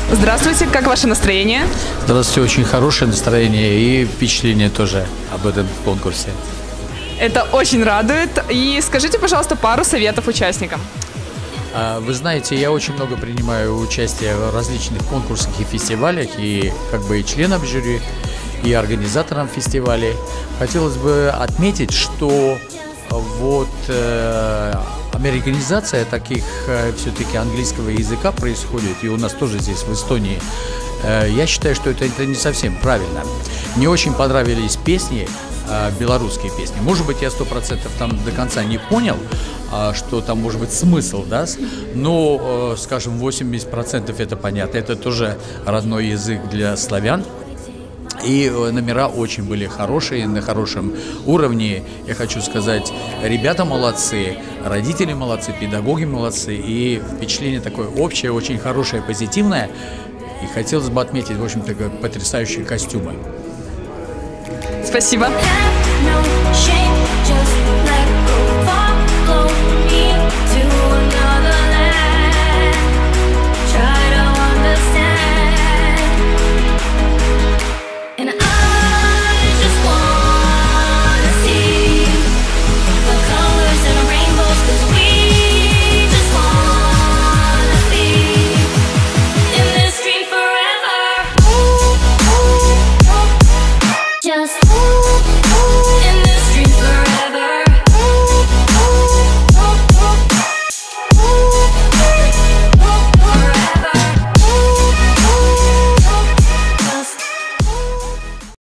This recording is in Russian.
Здравствуйте, как ваше настроение? Здравствуйте, очень хорошее настроение и впечатление тоже об этом конкурсе. Это очень радует. И скажите, пожалуйста, пару советов участникам. Вы знаете, я очень много принимаю участие в различных конкурсах и фестивалях, и как бы и членом жюри, и организатором фестивалей. Хотелось бы отметить, что вот американизация таких все-таки английского языка происходит, и у нас тоже здесь, в Эстонии. Я считаю, что это не совсем правильно. Мне очень понравились песни, белорусские песни. Может быть, я 100% там до конца не понял, что там может быть смысл, да? Но, скажем, 80% это понятно. Это тоже родной язык для славян. И номера очень были хорошие, на хорошем уровне. Я хочу сказать, ребята молодцы, родители молодцы, педагоги молодцы. И впечатление такое общее, очень хорошее, позитивное. И хотелось бы отметить, в общем-то, потрясающие костюмы. Спасибо.